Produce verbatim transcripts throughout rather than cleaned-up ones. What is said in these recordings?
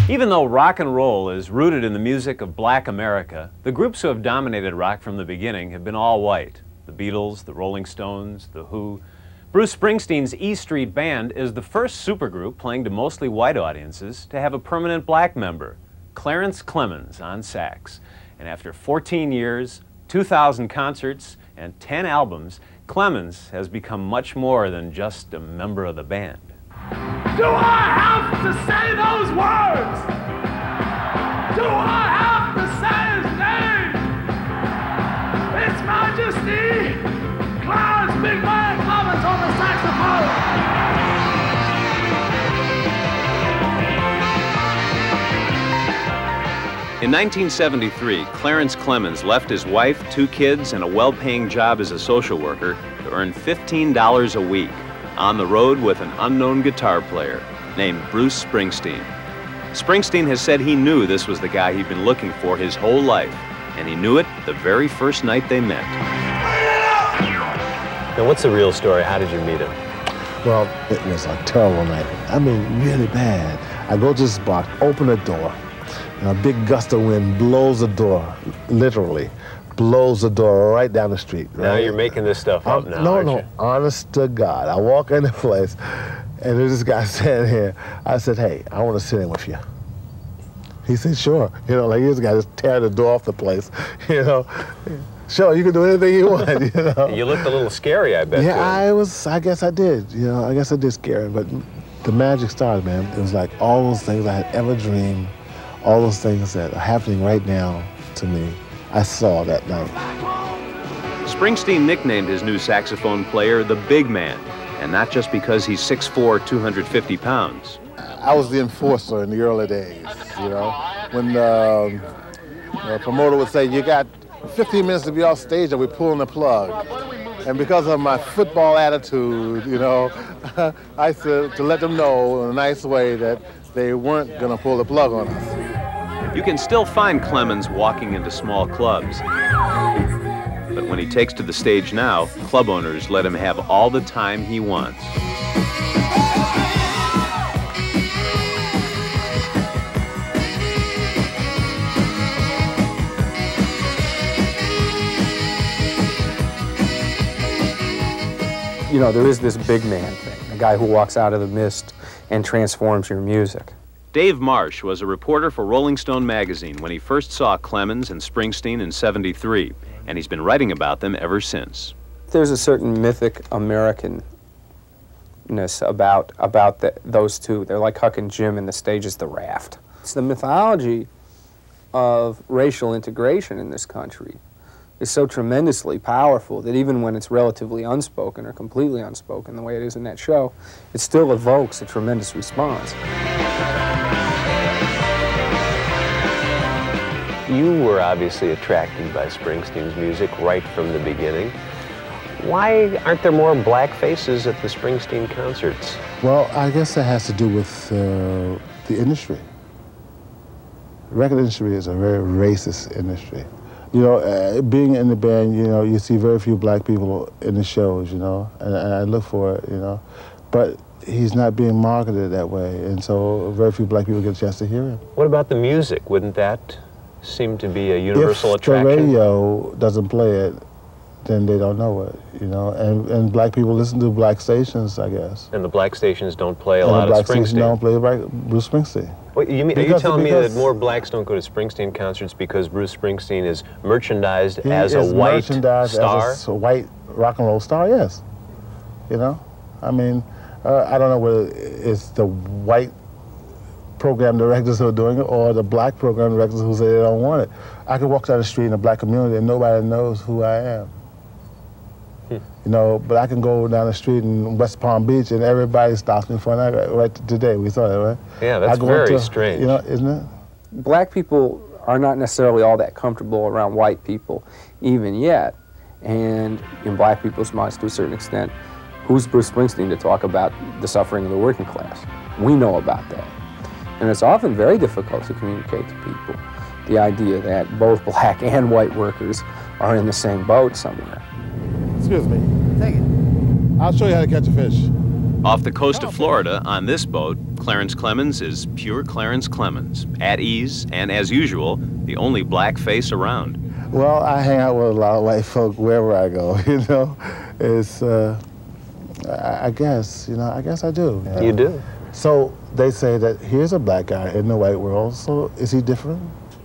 Even though rock and roll is rooted in the music of black America, the groups who have dominated rock from the beginning have been all white. The Beatles, the Rolling Stones, the Who. Bruce Springsteen's E Street Band is the first supergroup playing to mostly white audiences to have a permanent black member, Clarence Clemons on sax. And after fourteen years, two thousand concerts, and ten albums, Clemons has become much more than just a member of the band. Do I have to say those words? Do I have to say his name? His Majesty, Clarence Big Man Clemons on the saxophone. In nineteen seventy-three, Clarence Clemons left his wife, two kids, and a well-paying job as a social worker to earn fifteen dollars a week on the road with an unknown guitar player named Bruce Springsteen. Springsteen has said he knew this was the guy he'd been looking for his whole life, and he knew it the very first night they met. Now, what's the real story? How did you meet him? Well, it was a terrible night. I mean, really bad. I go to this bar, open the door, and a big gust of wind blows the door, literally. Blows the door right down the street. Right? Now you're making this stuff up um, now, No, aren't no, you? honest to God. I walk in the place, and there's this guy standing here. I said, hey, I want to sit in with you. He said, sure. You know, like this guy just tear the door off the place, you know. Sure, you can do anything you want, you know. You looked a little scary, I bet. Yeah, I was, I guess I did, you know, I guess I did scare him, but the magic started, man. It was like all those things I had ever dreamed, all those things that are happening right now to me, I saw that night. Springsteen nicknamed his new saxophone player the Big Man, and not just because he's six foot four, two hundred fifty pounds. I was the enforcer in the early days, you know, when um, the promoter would say, you got fifteen minutes to be off stage or we're pulling the plug. And because of my football attitude, you know, I used to, to let them know in a nice way that they weren't going to pull the plug on us. You can still find Clemons walking into small clubs. But when he takes to the stage now, club owners let him have all the time he wants. You know, there is this big man thing, a guy who walks out of the mist and transforms your music. Dave Marsh was a reporter for Rolling Stone magazine when he first saw Clemons and Springsteen in seventy-three, and he's been writing about them ever since. There's a certain mythic Americanness about, about the, those two. They're like Huck and Jim, and the stage is the raft. It's the mythology of racial integration in this country is so tremendously powerful that even when it's relatively unspoken or completely unspoken, the way it is in that show, it still evokes a tremendous response. You were obviously attracted by Springsteen's music right from the beginning. Why aren't there more black faces at the Springsteen concerts? Well, I guess that has to do with uh, the industry. The record industry is a very racist industry. You know, uh, being in the band, you know, you see very few black people in the shows, you know, and, and I look for it, you know. But he's not being marketed that way, and so very few black people get a chance to hear him. What about the music? Wouldn't that seem to be a universal if attraction? If the radio doesn't play it, then they don't know it, you know. And, and black people listen to black stations, I guess. And the black stations don't play a and lot the black of Springsteen? stations don't play Bruce Springsteen. What, you mean, are you Because- telling me because- that more blacks don't go to Springsteen concerts because Bruce Springsteen is merchandised He as a is white merchandised star? as a white rock and roll star, yes. You know, I mean, uh, I don't know whether it's the white program directors who are doing it or the black program directors who say they don't want it. I could walk down the street in a black community and nobody knows who I am. Hmm. You know, but I can go down the street in West Palm Beach and everybody stops me for that. Right today, we saw that, right? Yeah, that's I go very into, strange. You know, isn't it? Black people are not necessarily all that comfortable around white people even yet. And in black people's minds, to a certain extent, who's Bruce Springsteen to talk about the suffering of the working class? We know about that. And it's often very difficult to communicate to people the idea that both black and white workers are in the same boat somewhere. Excuse me. Take it. I'll show you how to catch a fish. Off the coast of Florida, on this boat, Clarence Clemons is pure Clarence Clemons, at ease and, as usual, the only black face around. Well, I hang out with a lot of white folk wherever I go, you know. It's, uh, I, I guess, you know, I guess I do. You know? You do? So they say that here's a black guy in the white world, so is he different?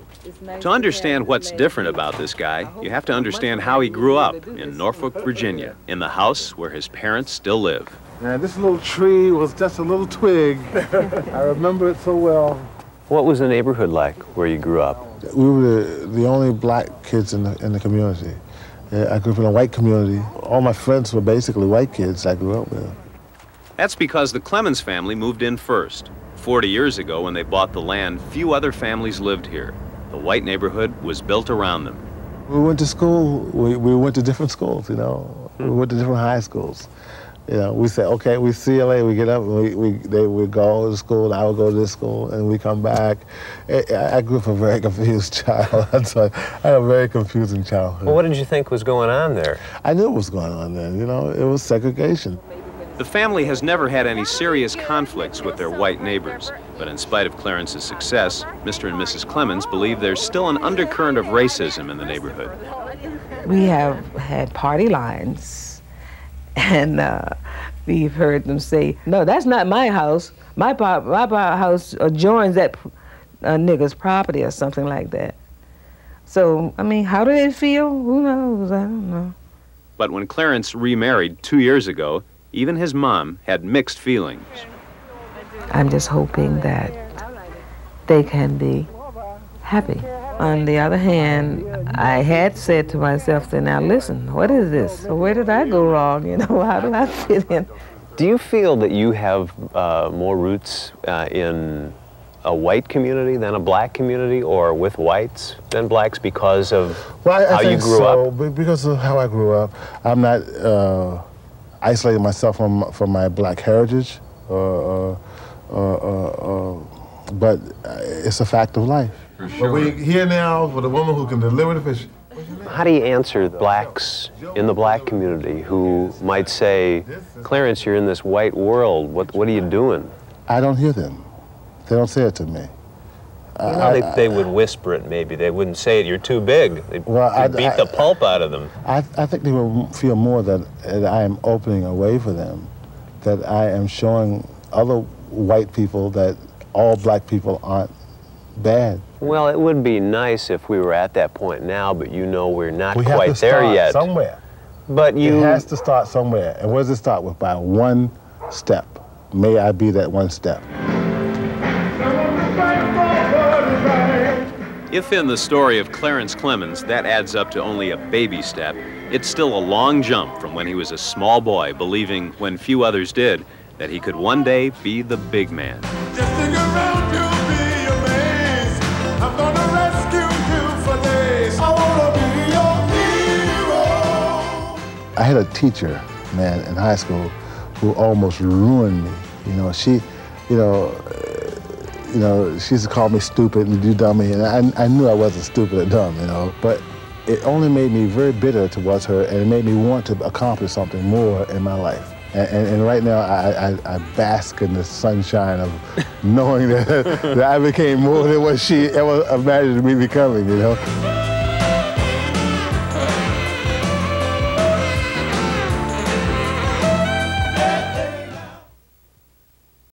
To understand what's different about this guy, you have to understand how he grew up in Norfolk, Virginia, in the house where his parents still live. And this little tree was just a little twig. I remember it so well. What was the neighborhood like where you grew up? We were the, the only black kids in the, in the community. I grew up in a white community. All my friends were basically white kids I grew up with. That's because the Clemons family moved in first. Forty years ago, when they bought the land, few other families lived here. The white neighborhood was built around them. We went to school, we, we went to different schools, you know. We went to different high schools. You know, we say, okay, we C L A, we get up, and we, we, they would go to school, I would go to this school, and we come back. I, I grew up a very confused child, so I had a very confusing childhood. Well, what did you think was going on there? I knew what was going on there, you know, it was segregation. The family has never had any serious conflicts with their white neighbors, but in spite of Clarence's success, Mister and Missus Clemons believe there's still an undercurrent of racism in the neighborhood. We have had party lines, and uh, we've heard them say, no, that's not my house. My, pop, my pop house adjoins that uh, nigger's property or something like that. So, I mean, how do they feel? Who knows? I don't know. But when Clarence remarried two years ago, even his mom had mixed feelings. I'm just hoping that they can be happy. On the other hand, I had said to myself, then now listen, what is this? Where did I go wrong? You know, how do I fit in? Do you feel that you have uh, more roots uh, in a white community than a black community, or with whites than blacks because of well, I, I how you think grew so, up? Because of how I grew up. I'm not uh, isolating myself from, from my black heritage, uh, uh, uh, uh, but it's a fact of life. For sure. But we're here now with a woman who can deliver the fish. How do you answer blacks in the black community who might say, Clarence, you're in this white world, what, what are you doing? I don't hear them. They don't say it to me. You know, I, they, I, they would whisper it maybe. They wouldn't say it, you're too big. They'd, well, they'd beat I, the pulp out of them. I, I think they will feel more that, that I am opening a way for them, that I am showing other white people that all black people aren't bad. Well, it would be nice if we were at that point now, but you know we're not we quite have to there start yet. Somewhere. But you It has to start somewhere. And where does it start with? By one step. May I be that one step. If in the story of Clarence Clemons that adds up to only a baby step, it's still a long jump from when he was a small boy, believing, when few others did, that he could one day be the big man. Just think around, you'll be amazed. I'm gonna rescue you for days. I wanna be your hero. I had a teacher, man, in high school who almost ruined me. You know, she, you know, you know, she used to call me stupid and you dummy, and I, I knew I wasn't stupid or dumb, you know, but it only made me very bitter towards her, and it made me want to accomplish something more in my life. And, and, and right now, I, I, I bask in the sunshine of knowing that, that I became more than what she ever imagined me becoming, you know.